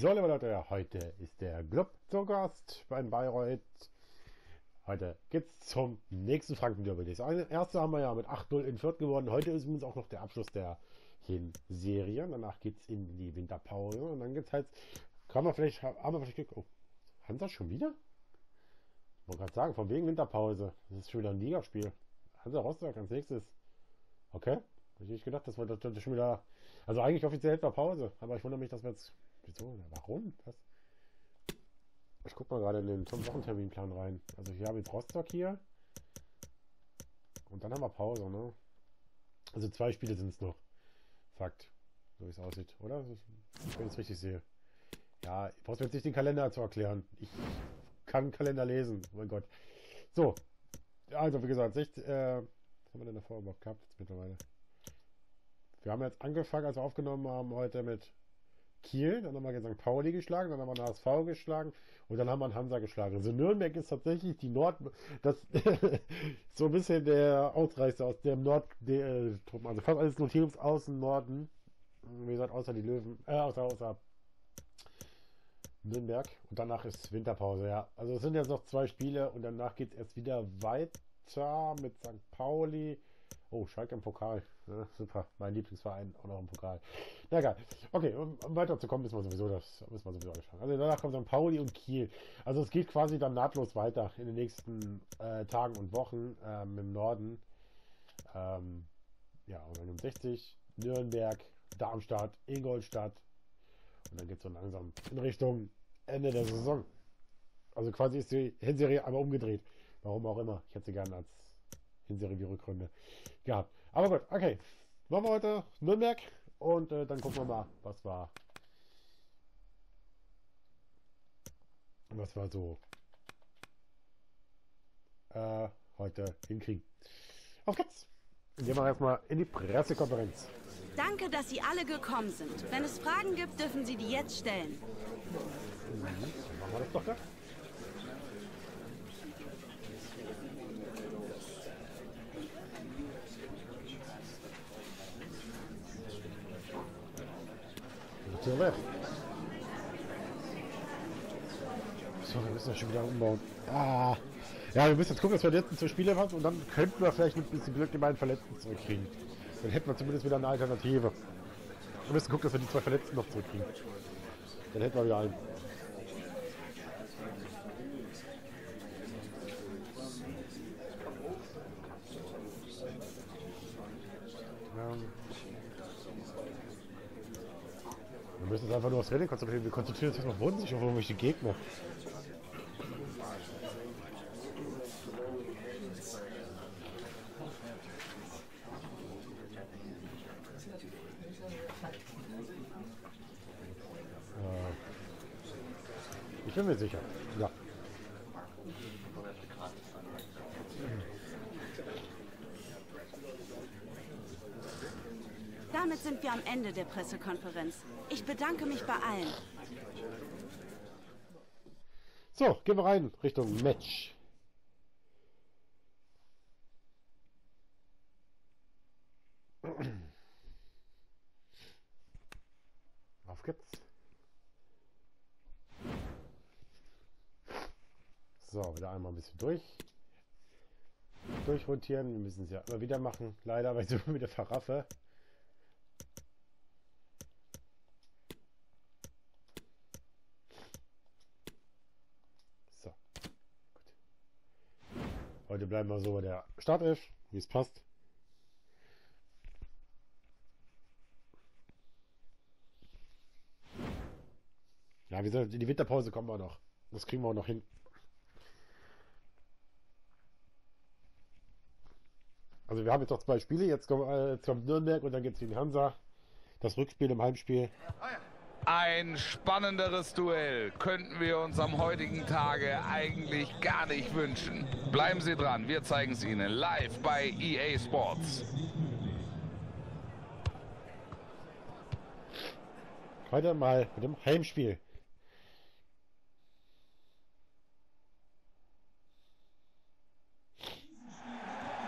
So, liebe Leute, heute ist der Glob zu Gast beim Bayreuth. Heute geht's zum nächsten Franken-Derby. Das erste haben wir ja mit 8-0 in Fürth gewonnen. Heute ist übrigens auch noch der Abschluss der Hinserie. Danach geht's in die Winterpause. Und dann geht's halt, haben wir vielleicht Glück. Oh, Hansa schon wieder? Ich wollte gerade sagen, von wegen Winterpause. Das ist schon wieder ein Ligaspiel. Hansa Rostock als nächstes. Okay. Hätte ich nicht gedacht, dass wir das schon wieder. Also eigentlich offiziell etwa Pause. Aber ich wundere mich, dass wir jetzt. Wieso? Warum? Was? Ich guck mal gerade in den 5-Wochen-Terminplan rein. Also wir haben jetzt Rostock hier. Und dann haben wir Pause, ne? Also 2 Spiele sind es noch. Fakt. So wie es aussieht, oder? Wenn ich es richtig sehe. Ja, ich brauche jetzt nicht den Kalender zu erklären. Ich kann Kalender lesen. Oh mein Gott. So. Also, wie gesagt, was haben wir denn davor überhaupt gehabt jetzt mittlerweile? Wir haben jetzt angefangen, als wir aufgenommen haben, heute mit Kiel, dann haben wir St. Pauli geschlagen, dann haben wir den HSV geschlagen und dann haben wir einen Hansa geschlagen. Also Nürnberg ist tatsächlich die das so ein bisschen der Ausreißer aus dem Truppen. Also fast alles nur Teams aus dem Norden. Wie gesagt, außer die Löwen, außer Nürnberg. Und danach ist Winterpause, ja. Also es sind jetzt noch 2 Spiele und danach geht es erst wieder weiter mit St. Pauli. Oh, Schalke im Pokal. Ja, super. Mein Lieblingsverein auch noch im Pokal. Na egal. Okay, um weiterzukommen, müssen wir sowieso anfangen. Also danach kommt St. Pauli und Kiel. Also es geht quasi dann nahtlos weiter in den nächsten Tagen und Wochen im Norden. Ja, und dann um 60 Nürnberg, Darmstadt, Ingolstadt. Und dann geht es so langsam in Richtung Ende der Saison. Also quasi ist die Hinserie einmal umgedreht. Warum auch immer. Ich hätte sie gerne als Hinserie wie Rückrunde gehabt. Aber gut, okay. Machen wir heute Nürnberg und dann gucken wir mal, was wir so heute hinkriegen. Auf geht's! Dann gehen wir erstmal in die Pressekonferenz. Danke, dass Sie alle gekommen sind. Wenn es Fragen gibt, dürfen Sie die jetzt stellen. Dann machen wir das doch, ja? So, wir müssen das schon wieder umbauen. Ja, wir müssen jetzt gucken, dass wir die letzten 2 Spiele haben und dann könnten wir vielleicht mit ein bisschen Glück die beiden Verletzten zurückkriegen. Dann hätten wir zumindest wieder eine Alternative. Wir müssen gucken, dass wir die 2 Verletzten noch zurückkriegen. Dann hätten wir wieder einen. Wir müssen uns einfach nur aufs Training konzentrieren. Wir konzentrieren uns jetzt auf uns, nicht auf irgendwelche Gegner. Ich bin mir sicher. Ja. Damit sind wir am Ende der Pressekonferenz. Ich bedanke mich bei allen. So, gehen wir rein Richtung Match. Auf geht's. So, wieder einmal ein bisschen durchrotieren. Wir müssen es ja immer wieder machen. Leider, weil ich so wieder verraffe. So, gut. Heute bleiben wir so bei der Startelf, wie es passt. Ja, wie gesagt, in die Winterpause kommen wir noch. Das kriegen wir auch noch hin. Also wir haben jetzt noch 2 Spiele, jetzt kommt Nürnberg und dann geht es gegen Hansa. Das Rückspiel im Heimspiel. Ein spannenderes Duell könnten wir uns am heutigen Tage eigentlich gar nicht wünschen. Bleiben Sie dran, wir zeigen es Ihnen live bei EA Sports. Heute mal mit dem Heimspiel.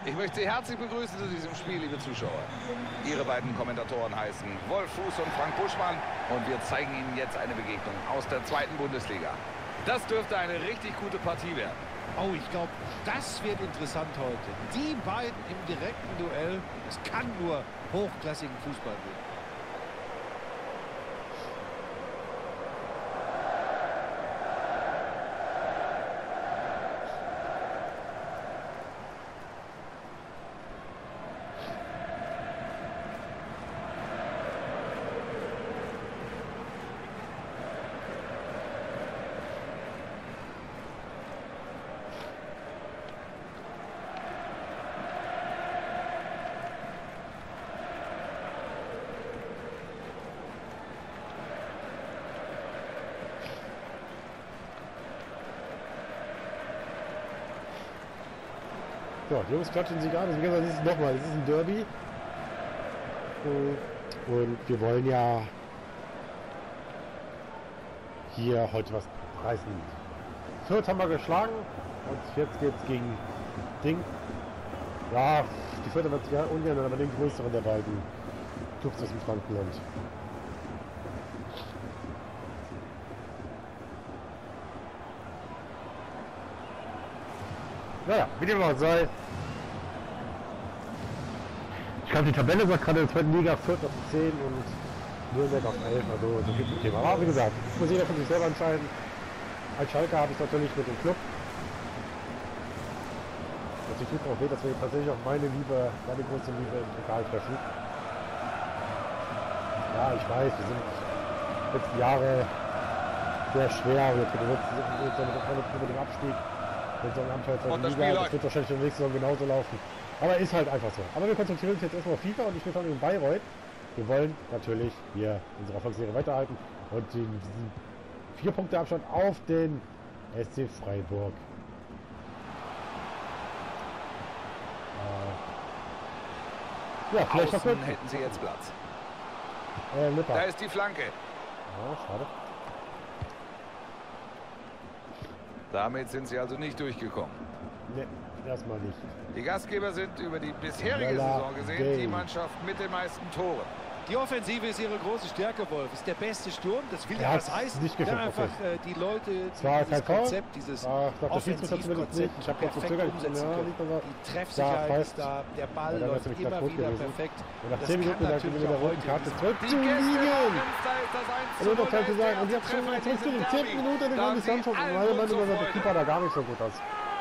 Ich möchte Sie herzlich begrüßen zu diesem Spiel, liebe Zuschauer. Ihre beiden Kommentatoren heißen Wolf Fuß und Frank Buschmann und wir zeigen Ihnen jetzt eine Begegnung aus der 2. Bundesliga. Das dürfte eine richtig gute Partie werden. Oh, ich glaube, das wird interessant heute. Die beiden im direkten Duell, es kann nur hochklassigen Fußball geben. Ja, Jungs klatschen sich an. Wie gesagt, das ist nochmal, das ist ein Derby. Und wir wollen ja hier heute was reißen. Fürth haben wir geschlagen und jetzt geht's gegen Ding. Ja, die Fürther wird ja ungern, aber den größeren der beiden Clubs aus dem Frankenland. Naja, wie dem auch sei. Ich glaube, die Tabelle sagt gerade in der 2. Liga Fürth auf 10 und Nürnberg auf 11. Also so viel zum Thema. Aber wie gesagt, muss jeder von sich selber entscheiden. Als Schalke habe ich natürlich mit dem Club. Natürlich tut es auch weh, dass wir tatsächlich auch meine große Liebe im Pokal treffen. Ja, ich weiß, wir sind letzten Jahre sehr schwer. Wir sind mit dem Abstieg. So ein Abenteuer Liga, das wird wahrscheinlich in der nächsten Saison genauso laufen. Aber ist halt einfach so. Aber wir konzentrieren uns jetzt erstmal auf FIFA und ich will von Bayreuth. Wir wollen natürlich hier unsere Erfolgsserie weiterhalten und diesen 4 Punkte Abstand auf den SC Freiburg. Ja, vielleicht hätten Sie jetzt Platz. Da ist die Flanke. Ja, schade. Damit sind sie also nicht durchgekommen. Ne, erstmal nicht. Die Gastgeber sind über die bisherige Saison gesehen die Mannschaft mit den meisten Toren. Die Offensive ist ihre große Stärke, Wolf. Ist der beste Sturm. Das will ja was heißen. Nicht geschafft, ja, einfach die Leute, dieses Konzept, dieses Offensivkonzept ich habe perfekt umsetzen können. Die Treffsicherheit ist da, der Ball läuft immer wieder perfekt. Und nach 10 Minuten sagt mit der roten Karte zurück zu liegen. Und Unterzeit zu sagen, und jetzt schon in der 10. Minute den Mann die Sancho. Und meine Meinung ist, der Keeper da gar nicht so gut aus.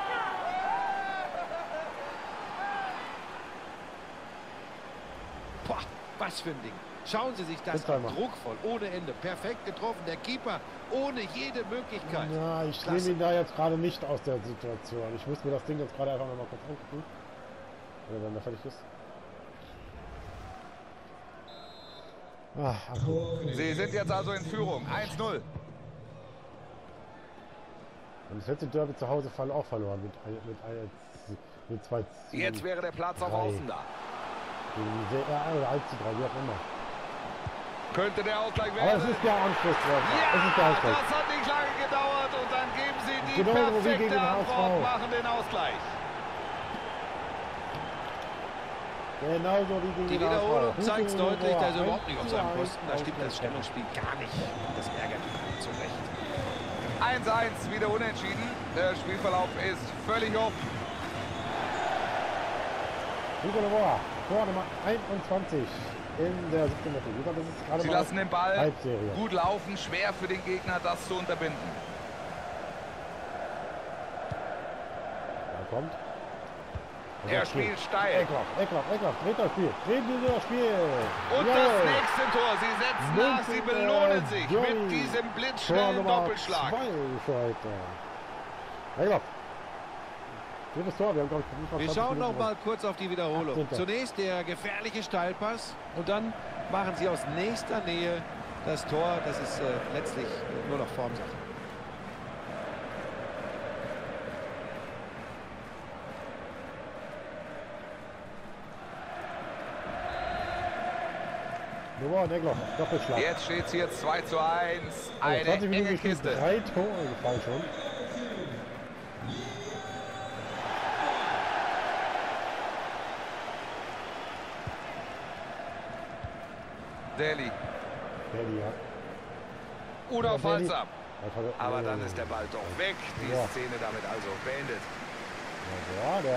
Boah, was für ein Ding. Schauen Sie sich das an. Druckvoll, ohne Ende. Perfekt getroffen. Der Keeper ohne jede Möglichkeit. Ja, ich nehme ihn da jetzt gerade nicht aus der Situation. Ich muss mir das Ding jetzt gerade einfach noch mal kurz angucken. Wenn er fertig ist. Sie sind jetzt also in Führung. 1-0. Und das letzte Derby zu Hause auch verloren mit 2. Jetzt wäre der Platz auf Außen da. 1:3, wie auch immer. Könnte der Ausgleich werden. Aber es ist der Anschluss. Ja, das hat nicht lange gedauert und dann geben sie die perfekte Antwort, machen den Ausgleich. Genauso wie gegen die Wiederholung zeigt es deutlich, dass er überhaupt nicht auf seinem Posten. Da stimmt das Stellungsspiel gar nicht. Das ärgert ihn zu Recht. 1:1, wieder unentschieden. Der Spielverlauf ist völlig offen. Hugo Loboa, Tor Nummer 21 in der 17. Liga. Das ist gerade Sie lassen den Ball Halbserie. gut laufen, schwer für den Gegner, das zu unterbinden. Da kommt. Er spielt steil. Eckloff, dreht das Spiel. Und Jawohl. das nächste Tor. Sie setzen nach, sie belohnen sich mit diesem blitzschnellen Doppelschlag. Eckloff. Drittes Tor. Wir schauen noch mal kurz auf die Wiederholung. Zunächst der gefährliche Steilpass und dann machen sie aus nächster Nähe das Tor. Das ist letztlich nur noch Formsache. Doppelschlag. Jetzt steht es hier 2:1. Eine enge Kiste. 3 Tore gefallen schon. Daly. Daly, ja. Unaufhaltsam. Aber dann ist der Ball doch weg. Die Szene damit also beendet. Ja, der.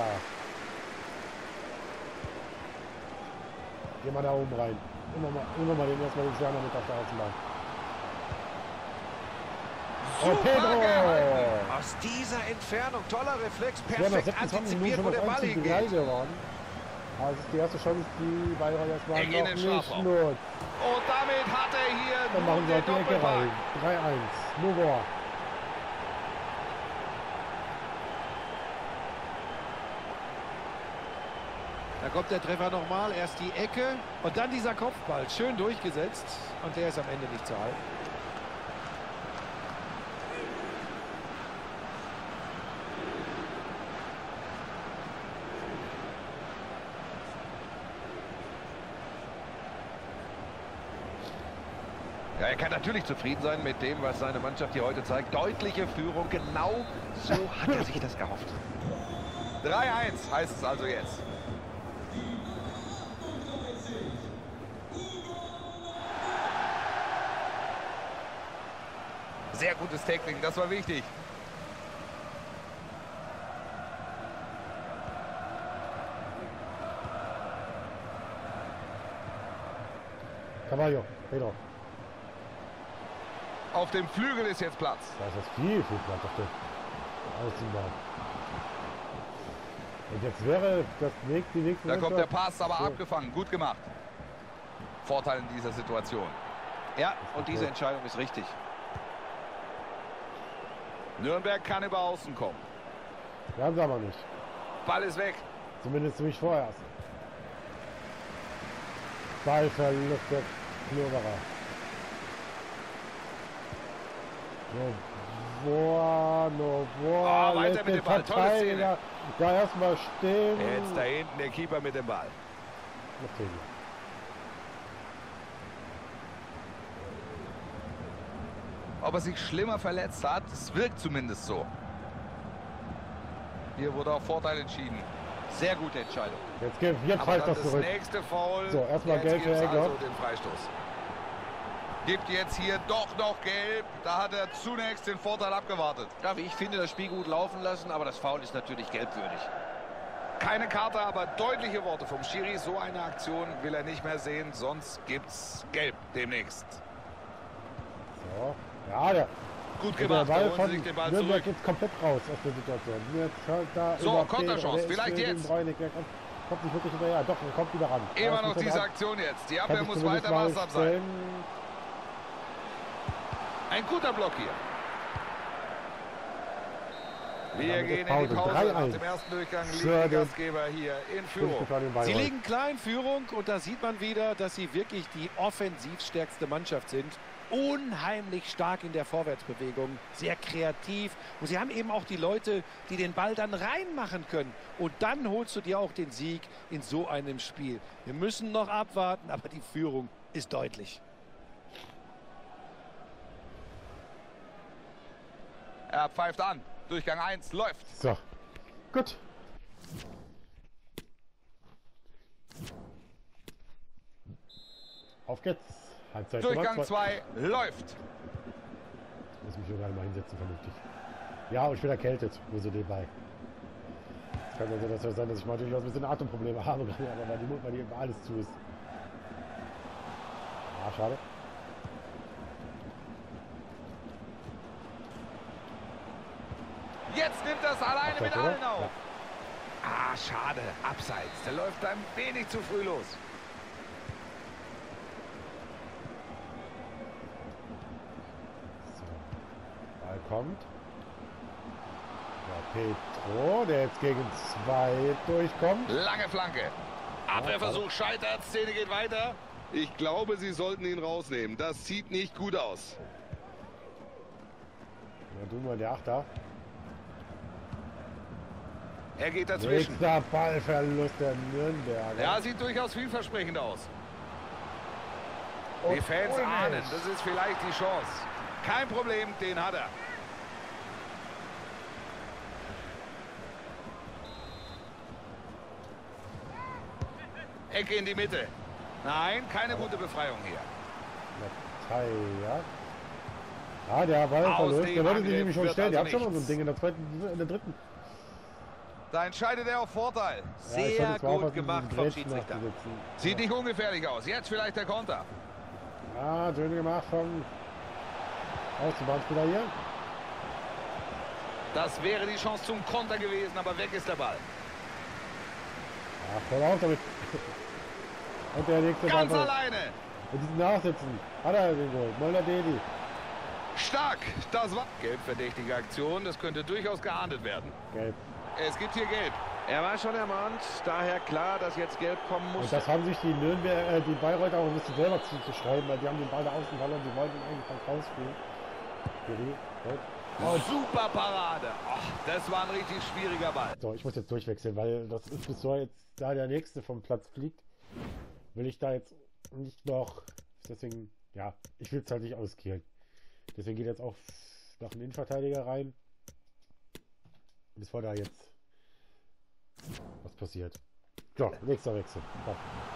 Geh mal da oben rein. Immer mal den erstmal den Sterne mit auf der Außenbahn. Oh, Pedro! Aus dieser Entfernung, toller Reflex, Wir haben nach perfekt 26 antizipiert, wo der Ball hingeht. geworden. Also das ist die erste Chance, die Bayreuth erstmal Er geht in noch den nicht Strafraum. nutzt. Und damit hat er hier Dann machen sie den auf die Ecke rein. Doppelpack. 3-1. Nuvor. Da kommt der Treffer nochmal, erst die Ecke und dann dieser Kopfball. Schön durchgesetzt und der ist am Ende nicht zu halten. Ja, er kann natürlich zufrieden sein mit dem, was seine Mannschaft hier heute zeigt. Deutliche Führung, genau so hat er sich das erhofft. 3-1 heißt es also jetzt. Sehr gutes Tackling, das war wichtig. Cavallo, Pedro. Auf dem Flügel ist jetzt Platz. Da ist das viel Platz auf der Außenbahn. Und jetzt wäre das die nächste. Da kommt der Pass, aber abgefangen. Gut gemacht. Vorteil in dieser Situation. Ja, und diese Entscheidung ist richtig. Nürnberg kann über Außen kommen. Wir haben sie aber nicht. Ball ist weg. Zumindest nicht vorerst. Ballverlust der Knurberer. Novor weiter mit dem Ball. Tolle Szene. Ja, erstmal stehen. Jetzt da hinten der Keeper mit dem Ball. Ob er sich schlimmer verletzt hat, es wirkt zumindest so. Hier wurde auch Vorteil entschieden. Sehr gute Entscheidung. Jetzt pfeift das zurück. Nächste Foul. So, erstmal Gelb für Egger. Also den Freistoß. Gibt jetzt hier doch noch Gelb. Da hat er zunächst den Vorteil abgewartet. Ja, wie ich finde, das Spiel gut laufen lassen, aber das Foul ist natürlich gelbwürdig. Keine Karte, aber deutliche Worte vom Schiri. So eine Aktion will er nicht mehr sehen, sonst gibt's Gelb demnächst. So. Ja, der gut gemacht, der Ball holen sie sich den Ball zurück. Jetzt komplett raus aus der Situation. Jetzt halt da so, Konterchance, vielleicht jetzt. Kommt nicht wirklich hinterher. Doch, er kommt wieder ran. Immer noch diese Aktion jetzt. Die Abwehr muss weiter wachsam sein. Ein guter Block hier. Wir gehen in die Pause. Nach dem ersten Durchgang liegen die Gastgeber hier in Führung. Sie liegen klar in Führung und da sieht man wieder, dass sie wirklich die offensivstärkste Mannschaft sind. Unheimlich stark in der Vorwärtsbewegung, sehr kreativ. Und sie haben eben auch die Leute, die den Ball dann reinmachen können. Und dann holst du dir auch den Sieg in so einem Spiel. Wir müssen noch abwarten, aber die Führung ist deutlich. Er pfeift an. Durchgang 1 läuft. So, gut. Auf geht's. Halbzeit Durchgang 2 läuft. Ich muss mich hier gerade mal hinsetzen, vernünftig. Ja, und ich bin erkältet. Nur so nebenbei. Es kann ja so sein, dass ich mal durchaus ein bisschen Atemprobleme habe, aber weil die alles zu ist. Ah, schade. Jetzt nimmt das alleine Abseits, mit allen oder? auf. Ja. Ah, schade. Abseits. Der läuft ein wenig zu früh los. So. Ball kommt. Ja, Pedro, der jetzt gegen 2 durchkommt. Lange Flanke. Abwehrversuch scheitert. Szene geht weiter. Ich glaube, sie sollten ihn rausnehmen. Das sieht nicht gut aus. Ja, du mal der Achter. Er geht dazwischen. Nächster Ballverlust der Nürnberger. Ja, sieht durchaus vielversprechend aus. Und Die Fans Ulrich. ahnen, das ist vielleicht die Chance. Kein Problem, den hat er. Ecke in die Mitte. Nein, keine gute Befreiung hier. Ja. Ah, der Ball verlust. Der wollte sich nämlich schon stellen. Der hat also schon mal so ein Ding in der zweiten, in der dritten. Da entscheidet er auf Vorteil. Sehr gut gemacht vom Schiedsrichter. Sieht nicht ungefährlich aus. Jetzt vielleicht der Konter. Ah, schön gemacht vom Außenbahnspieler hier. Das wäre die Chance zum Konter gewesen, aber weg ist der Ball. Ach, voll auf damit. Und der nächste Ganz Ball. alleine. Mit diesem Nachsitzen. Hat er den Goal. Molder-Deli. Stark. Das war gelbverdächtige Aktion. Das könnte durchaus geahndet werden. Gelb. Es gibt hier Gelb. Er war schon ermahnt, daher klar, dass jetzt Gelb kommen muss. Und das haben sich die die Bayreuther auch ein bisschen selber zuzuschreiben, weil die haben den Ball da außen verloren, die wollten eigentlich rausspielen. Super Parade. Oh, das war ein richtig schwieriger Ball. So, ich muss jetzt durchwechseln, weil das ist bis so jetzt, da der nächste vom Platz fliegt, will ich da jetzt nicht noch, deswegen, ja, ich will es halt nicht auskehlen. Deswegen geht jetzt auch noch ein Innenverteidiger rein, bevor da jetzt was passiert. So, nächster Wechsel. So.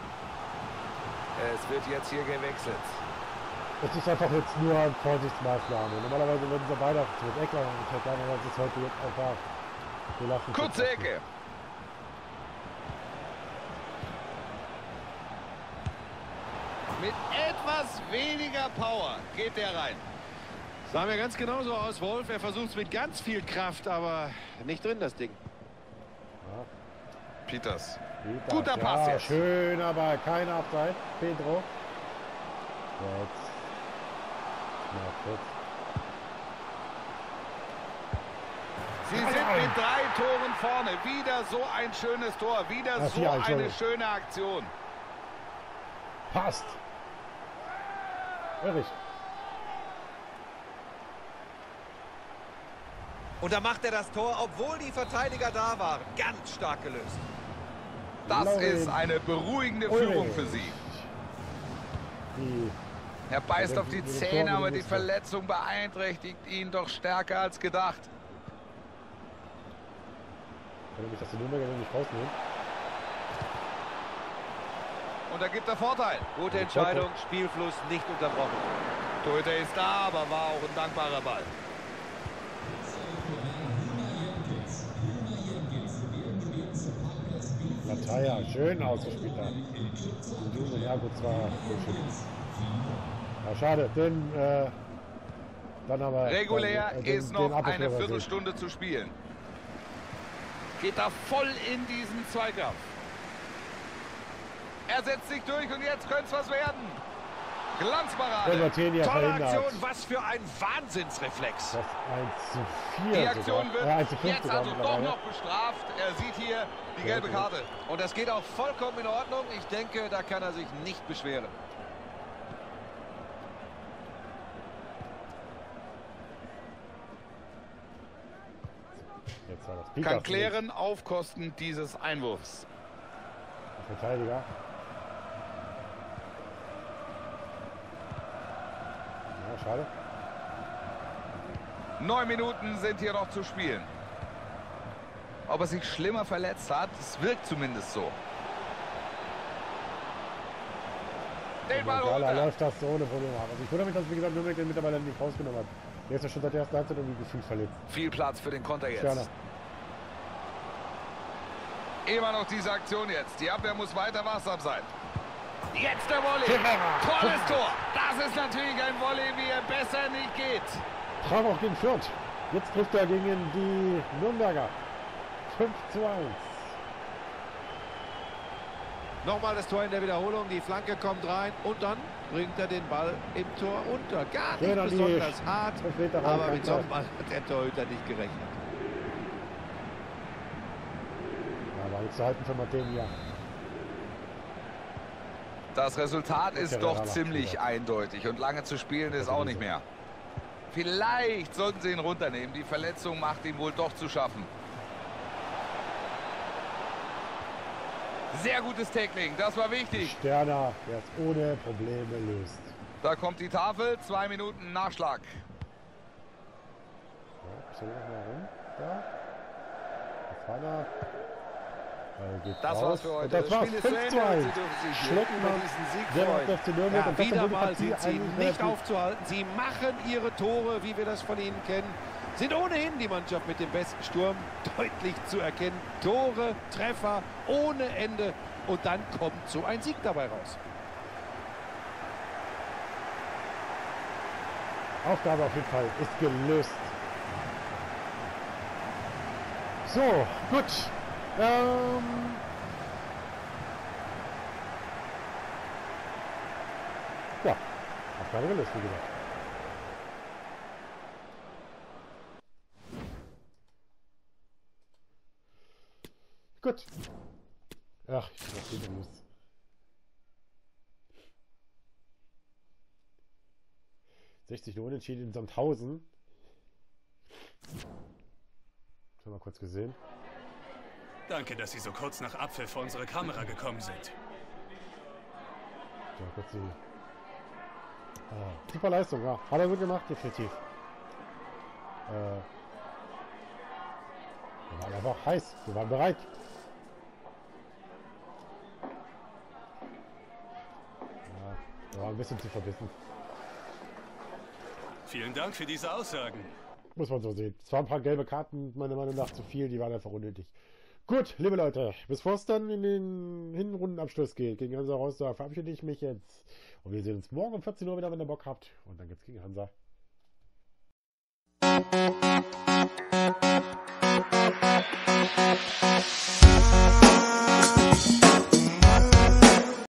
Es wird jetzt hier gewechselt. Es ist einfach jetzt nur eine Vorsichtsmaßnahme. Normalerweise würden sie beide mit Eckler und aber das ist heute jetzt einfach. Wir lassen Kurze Ecke. Mit etwas weniger Power geht der rein. Sah mir ganz genauso aus, Wolf. Er versucht es mit ganz viel Kraft, aber nicht drin, das Ding. Ja. Peters. Guter Pass jetzt. Schön, aber keine Abseits. Pedro. Jetzt. Na, kurz. Sie sind mit 3 Toren vorne. Wieder so ein schönes Tor. Wieder so eine schöne Aktion. Passt. Irrig. Und da macht er das Tor, obwohl die Verteidiger da waren. Ganz stark gelöst. Das ist eine beruhigende Führung für sie. Er beißt auf die Zähne, aber die Verletzung beeinträchtigt ihn doch stärker als gedacht. Kann ich das Nürnberger nicht rausnehmen? Und da gibt er Vorteil. Gute Entscheidung, Spielfluss nicht unterbrochen. Torhüter ist da, aber war auch ein dankbarer Ball. Lataya, schön ausgespielt da. Ja gut, zwar ja, schade, denn dann aber regulär ist noch eine Viertelstunde zu spielen. Geht da voll in diesen Zweikampf. Er setzt sich durch und jetzt könnte es was werden. Glanzparade. Tolle Aktion, was für ein Wahnsinnsreflex. Das 1:4. Die Aktion sogar. wird jetzt also doch noch bestraft. Er sieht hier die gelbe Karte. Und das geht auch vollkommen in Ordnung. Ich denke, da kann er sich nicht beschweren. Jetzt war das Kann klären auf Kosten dieses Einwurfs. Verteidiger. Ja, schade. 9 Minuten sind hier noch zu spielen. Ob er sich schlimmer verletzt hat, es wirkt zumindest so. Den Ball runter. Läuft das so ohne Probleme ab. Also ich wundere mich, dass, wie gesagt, Nürnberg den mittlerweile nicht rausgenommen hat. Der ist ja schon seit der ersten Halbzeit irgendwie gefühlt verletzt. Viel Platz für den Konter jetzt. Gerne. Immer noch diese Aktion jetzt. Die Abwehr muss weiter wachsam sein. Jetzt der Volley. Tolles Tor. Das ist natürlich ein Volley, wie er besser nicht geht. Traf auch gegen Fürth. Jetzt trifft er gegen die Nürnberger. 5:1. Nochmal das Tor in der Wiederholung. Die Flanke kommt rein und dann bringt er den Ball im Tor unter. Gar nicht besonders hart, aber mit so einem Ball hat der Torhüter nicht gerechnet. Ja, war nicht zu halten für Matenia. Das Resultat ist doch ziemlich eindeutig und lange zu spielen ist auch nicht mehr. Vielleicht sollten sie ihn runternehmen. Die Verletzung macht ihm wohl doch zu schaffen. Sehr gutes Tackling, das war wichtig. Sterner, der es ohne Probleme löst. Da kommt die Tafel, 2 Minuten Nachschlag. Ja, noch mal rum. Da. Fahner. Geht Das raus. war's für heute. Und das war's. Spiel ist zu 5 Ende zu und 1. Sie dürfen sich hier Schluckt über man diesen Sieg sehr freuen. auf die Nürnberg. Ja, Und das wieder wurde die mal Partie sind sie eigentlich nicht relativ- aufzuhalten. Sie machen ihre Tore, wie wir das von ihnen kennen. Sind ohnehin die Mannschaft mit dem besten Sturm, deutlich zu erkennen. Tore, Treffer ohne Ende und dann kommt so ein Sieg dabei raus. Aufgabe auf jeden Fall ist gelöst. So, gut. Ja, Aufgabe gelöst, wie gesagt. Gut. Ach, ich weiß nicht, muss. Unentschieden in Sandhausen. Das haben wir kurz gesehen. Danke, dass Sie so kurz nach Abpfiff vor unsere Kamera gekommen sind. Ja, kurz die. Super Leistung, ja. Hat er gut gemacht, definitiv. Wir waren einfach heiß. Wir waren bereit. Ja, wir waren ein bisschen zu verbissen. Vielen Dank für diese Aussagen. Muss man so sehen. Es waren ein paar gelbe Karten, meiner Meinung nach zu viel, die waren einfach unnötig. Gut, liebe Leute, bevor es dann in den Hinrundenabschluss geht, gegen Hansa Rostock, verabschiede ich mich jetzt. Und wir sehen uns morgen um 14 Uhr wieder, wenn ihr Bock habt. Und dann geht's gegen Hansa.